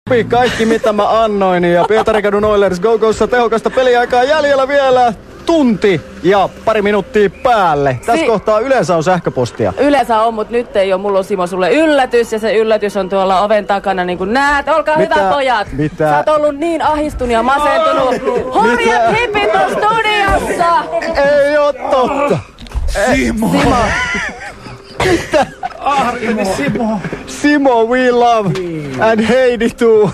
kaikki mitä mä annoin ja Pietarin Oilers Go-Gossa tehokasta peliaikaa jäljellä vielä tunti ja pari minuuttia päälle. Tässä kohtaa yleensä on sähköpostia. Yleensä on, mutta nyt ei ole. Mulla on Simo sulle yllätys ja se yllätys on tuolla oven takana niin kuin näet. Olkaa hyvä pojat. Mitä? Sä oot ollut niin ahdistunut ja masentunut. Hurjat hipit on studiossa. Ei oo totta. Simo. Mitä? Simo. Simo, we love and Heidi too.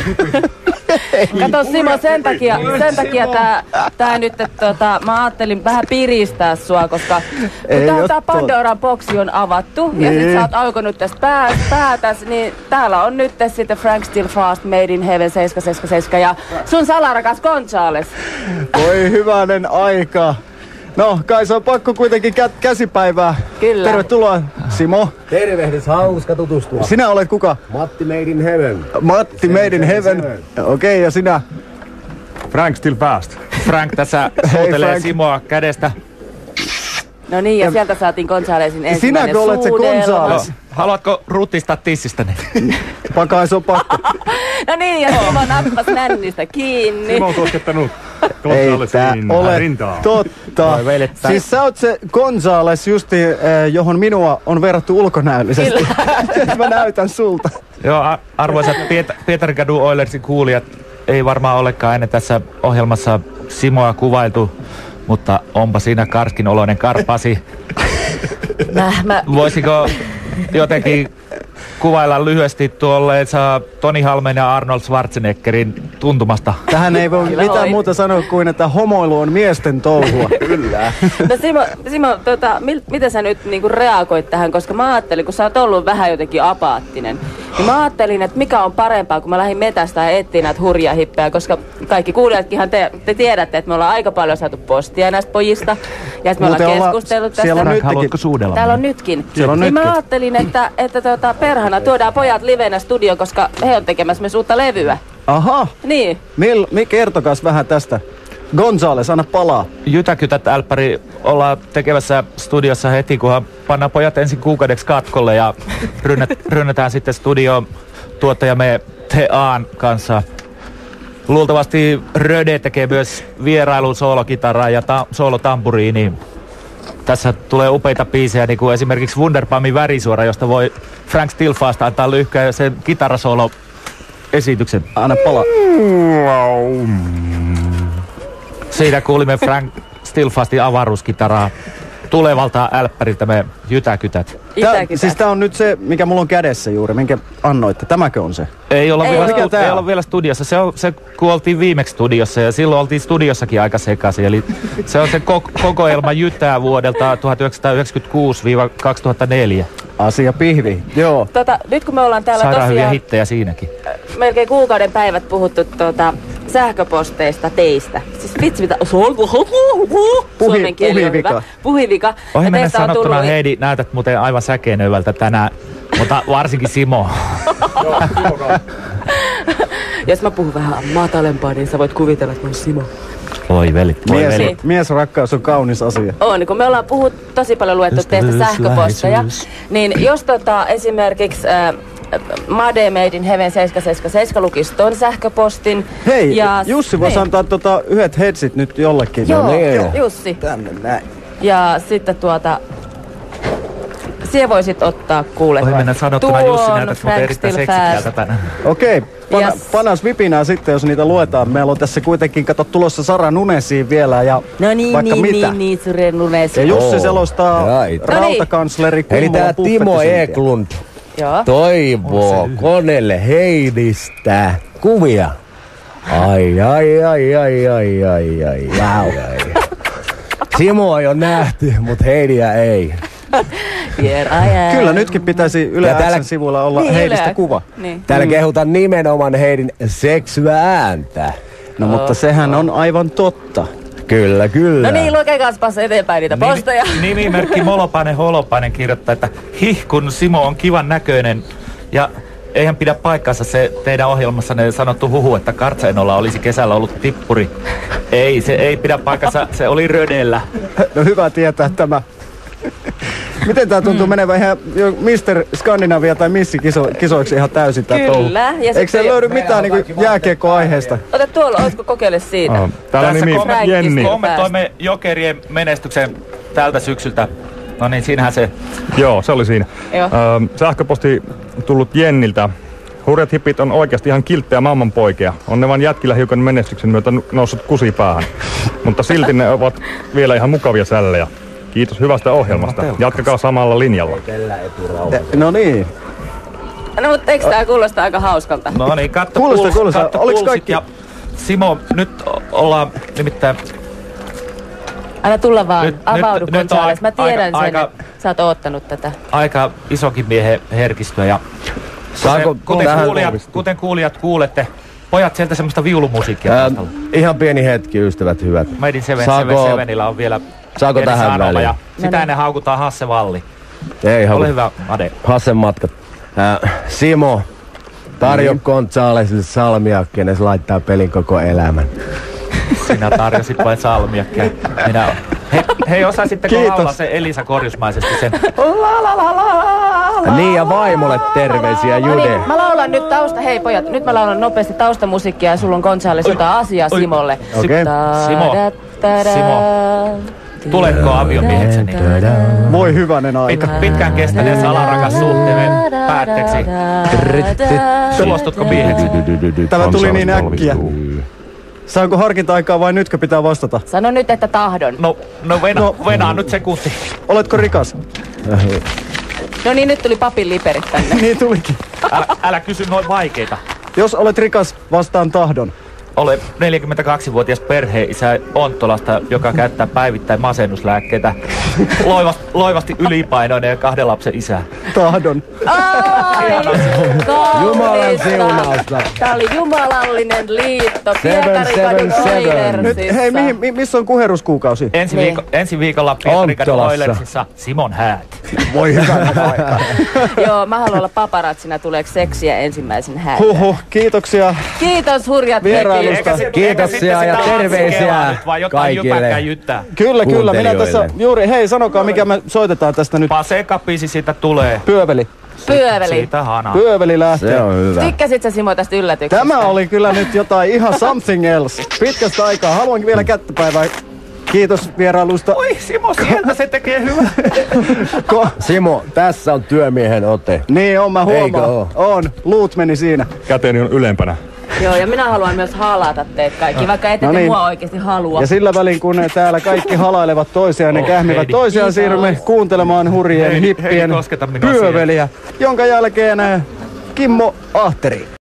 Kato Simo, sen takia tää nyt, että mä ajattelin vähän piristää sua, koska kun tää Pandoran boksi on avattu ja sit sä oot aukonut tästä päätäs, niin täällä on nyt sitten Frank Still Fast, Made in Heaven 777 ja sun salarakas Gonzales. Voi hyvänen aika. No, kai se on pakko kuitenkin käsipäivää. Kyllä. Tervetuloa, Simo. Tervehdys, hauska tutustua. Sinä olet kuka? Matti Made in Heaven. Matti Made in Heaven. Okei, ja sinä? Frank Still Fast. Frank tässä suutelee Simoa kädestä. No niin, ja sieltä saatiin Gonzalesin ensimmäinen Sinäkö olet se Gonzales? Haluatko rutistaa tissistäni? Pakais on pakko. No niin, ja Simo nappas nännistä kiinni. Simo on koskettanut Ei tää ole rintaa. totta. Siis sä oot se Gonzales justi, johon minua on verrattu ulkonäöllisesti. Mä näytän sulta. Joo, arvoisat Pietarin Oilersin kuulijat, ei varmaan olekaan ennen tässä ohjelmassa Simoa kuvailtu, mutta onpa siinä karskin oloinen karpasi. Voisiko jotenkin kuvailla lyhyesti tuolleensa Toni Halmen ja Arnold Schwarzeneggerin tuntumasta? Tähän ei voi mitään muuta sanoa kuin, että homoilu on miesten touhua. Kyllä. No Simo miten sä nyt niinku reagoit tähän, koska mä ajattelin, kun sä oot ollut vähän jotenkin apaattinen, niin mä ajattelin, että mikä on parempaa, kun mä lähdin metästä ja etsiin näitä hurjia hippejä, koska kaikki kuulijatkinhan te tiedätte, että me ollaan aika paljon saatu postia näistä pojista, ja että me ollaan keskustellut tästä. Siellä on Haluatko suudella? Täällä on nytkin. Siellä on niin nytkin. mä ajattelin, että perhana tuodaan pojat livenä studioon, koska he on tekemässä myös uutta levyä. Aha. Niin. Kertokas vähän tästä. Gonzales, anna palaa. Jytäkytät älppäri ollaan tekevässä studiossa heti, kunhan pannaan pojat ensin kuukaudeksi katkolle ja rynnätään sitten studioon tuottajamme Teaan kanssa. Luultavasti Röde tekee myös vierailun soolokitaraa ja soolotampuriini. Tässä tulee upeita biisejä, niin kuin esimerkiksi Wunderbamin Värisuora, josta voi Frank Still Fast antaa lyhkää sen kitarasoolo-esityksen. Anna palaa. Siitä kuulimme Frank Still Fastin avaruuskitaraa tulevalta älppäriltä me Jytäkytät. Siis tää on nyt se, mikä mulla on kädessä juuri, minkä annoitte. Tämäkö on se? Ei olla vielä studiossa. Se kun oltiin viimeksi studiossa ja silloin oltiin studiossakin aika sekaisin. Eli se on se kokoelma Jytää vuodelta 1996-2004. Asia pihvi, joo. Nyt kun me ollaan täällä saadaan hyviä tosiaan hittejä siinäkin. melkein kuukauden päivät puhuttu sähköposteista teistä. Siis vitsi mitä... Suomen kieli on hyvä. Puhivika. Ohi mennä sanottuna, Heidi, näytät muuten aivan säkeenöivältä tänään, mutta varsinkin Simo. Jos mä puhun vähän matalempaa, niin sä voit kuvitella, että mä oon Simo. Voi veli. Miesrakkaus on kaunis asia. On, kun me ollaan tosi paljon luettu teistä sähköposteja, niin jos esimerkiksi Made Made in Heaven 777 lukisi ton sähköpostin. Hei, ja Jussi voisi antaa yhdet headsit nyt jollekin. Joo, Jussi. Tänne näin. Ja sitten sie voisit ottaa kuule. Voi mennä sanottuna, Jussi näytät muuten erittäin seksikkäältä tänään. Okei, panas vipinää sitten, jos niitä luetaan. Meillä on tässä kuitenkin, tulossa Sara Nunesiin vielä ja vaikka mitä. Niin, Sara Nunesi. Ja Jussi selostaa rautakansleri Eli tää Timo Eklund toivoo koneelle Heidistä kuvia. Ai. Simo on jo nähty, mut Heidiä ei. Kyllä nytkin pitäisi Yle X:n sivuilla olla niin, Heidistä kuva. Niin. Täällä kehutaan nimenomaan Heidin seksyääntä. No mutta sehän on aivan totta. Kyllä. No niin, lukekaspas eteenpäin niitä posteja. Nimimerkki Molopainen Holopainen kirjoittaa, että kun Simo on kivan näköinen ja eihän pidä paikkansa se teidän ohjelmassanne sanottu huhu, että Kartsainolla olisi kesällä ollut tippuri. Ei, se ei pidä paikkansa, se oli Rödellä. No hyvä tietää tämä. Miten tää tuntuu menevän ihan jo Mr. Skandinavia tai Missi-kisoiksi ihan täysin tää touhu? Kyllä. Ja Eikö se löydy mitään niinku jääkiekko-aiheesta? Ota tuolla, ootko kokeile siitä? Täällä on nimi Jenni. Kommentoimme Jokerien menestyksen tältä syksyltä. No niin, siinähän se. Joo, se oli siinä. Joo. Sähköposti tullut Jenniltä. Hurjat hippit on oikeasti ihan kilttejä maailmanpoikia. On ne vaan jätkillä hiukan menestyksen myötä noussut kusipäähän. Mutta silti ne ovat vielä ihan mukavia sällejä. Kiitos hyvästä ohjelmasta. Jatkakaa samalla linjalla. No niin. No mutta eikö tää kuulostaa aika hauskalta? No niin, katso Kuulostaa. katso Oliks pulssit kaikki? ja Simo, nyt ollaan nimittäin Anna tulla vaan. Nyt Avaudu, on Gonzales. Mä tiedän sen, aika- että sä oot oottanut tätä. aika isokin miehen herkistöä ja Saanko tähän kuten kuulijat kuulette, pojat sieltä semmoista viulumusiikkia taustalla. Ihan pieni hetki, ystävät hyvät. Made in 777 on vielä saako pieni tähän sanoma väliin? ja sitä ennen haukutaan Hasse Valli. Ei Ole hyvä, Ade. Hassen matkat. Simo, tarjo Gonzalesille salmiakkeen ja se laittaa pelin koko elämän. Sinä tarjosit vain salmiakkeja. Hei, osaisitteko Kiitos. laulaa sen Elisa Korjusmaisesti sen? Niin ja vaimolle terveisiä, No Jude. niin, mä laulan nyt hei pojat, nyt mä laulan nopeasti taustamusiikkia ja sulla on Gonzales jotain asiaa Simolle. Okei. Simo, tuletko aviomiehekseni? Voi hyvänen aika. Pitkään kestäneen salarakas suhteemme päätteeksi. Suostutko mieheksi? Tämä tuli niin äkkiä. Saanko harkinta-aikaa vai nytkö pitää vastata? Sano nyt, että tahdon. No venaa nyt sekunti. Oletko rikas? No niin, nyt tuli papin liperit tänne. Niin tulikin. Älä kysy noin vaikeita. Jos olet rikas, vastaan tahdon. Olen 42-vuotias perheisä Onttolasta, joka käyttää päivittäin masennuslääkkeitä. Loivasti ylipainoinen ja 2 lapsen isä. Tahdon. Ai, Jumalan siunausta. Tää oli jumalallinen liitto. 777. Nyt, hei, missä on kuheruskuukausi? Ensi viikolla Pietarikadun Onttolassa. Oilersissa Simon häät. Voi hyvänen aika. Joo, mä haluan olla paparatsina, tuleeko seksiä ensimmäisen häältä. Kiitoksia. Kiitos hurjat Vierailusta. tekijät. Kiitoksia ja terveisiä vai jotain kaikille. jypäkkää jyttää. Kyllä. Minä Kuuntelijoille. tässä juuri, hei sanokaa mikä me soitetaan tästä nyt. Paseka-biisi siitä tulee. Pyöveli. Pyöveli. Siitä hana. Pyöveli lähtee. Se on hyvä. Tykkäsit sä Simo tästä yllätyksestä? Tämä oli kyllä nyt jotain ihan something else. Pitkästä aikaa. Haluankin vielä kättöpäivää. Kiitos vierailusta. Oi Simo, sieltä se tekee hyvää. Simo, tässä on työmiehen ote. Niin on, mä Eikö huomaan. oo? On. Luut meni siinä. Käteeni on ylempänä. Joo, ja minä haluan myös halata teitä kaikki, vaikka ette No te niin. mua oikeasti halua. Ja sillä välin kun ne täällä kaikki halailevat toisiaan ja kähmivät Heidi. toisiaan, siirrymme kuuntelemaan hurjien Heidi, hippien kosketa minua pyöveliä, jonka jälkeen Kimmo Ahteri.